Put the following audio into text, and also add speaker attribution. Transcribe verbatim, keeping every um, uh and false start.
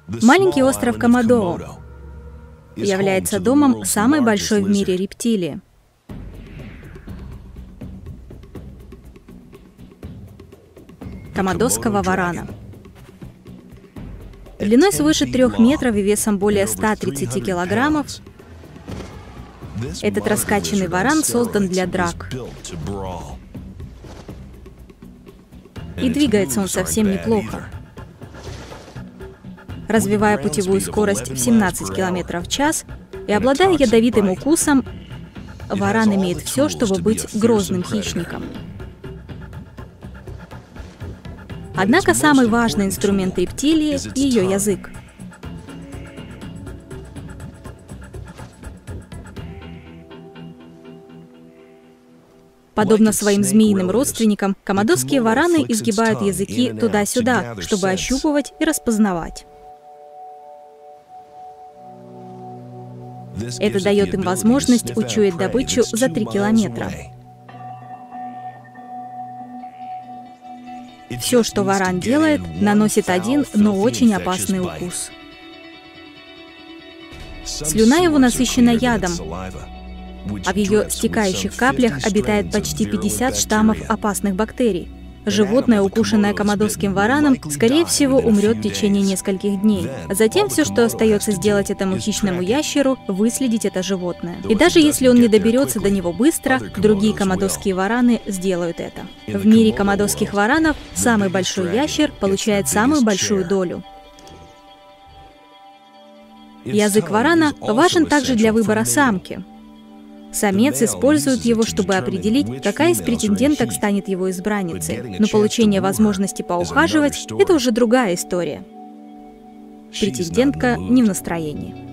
Speaker 1: Маленький остров Комодоу является домом самой большой в мире рептилии. Комодорского варана. Длиной свыше трех метров и весом более ста тридцати килограммов, этот раскачанный варан создан для драк. И двигается он совсем неплохо. Развивая путевую скорость в семнадцать километров в час и обладая ядовитым укусом, варан имеет все, чтобы быть грозным хищником. Однако самый важный инструмент рептилии – ее язык. Подобно своим змеиным родственникам, комодорские вараны изгибают языки туда-сюда, чтобы ощупывать и распознавать. Это дает им возможность учуять добычу за три километра. Все, что варан делает, наносит один, но очень опасный укус. Слюна его насыщена ядом, а в ее стекающих каплях обитает почти пятьдесят штаммов опасных бактерий. Животное, укушенное комодорским вараном, скорее всего, умрет в течение нескольких дней. Затем все, что остается сделать этому хищному ящеру, выследить это животное. И даже если он не доберется до него быстро, другие комодорские вараны сделают это. В мире комодорских варанов самый большой ящер получает самую большую долю. Язык варана важен также для выбора самки. Самец использует его, чтобы определить, какая из претенденток станет его избранницей. Но получение возможности поухаживать – это уже другая история. Претендентка не в настроении.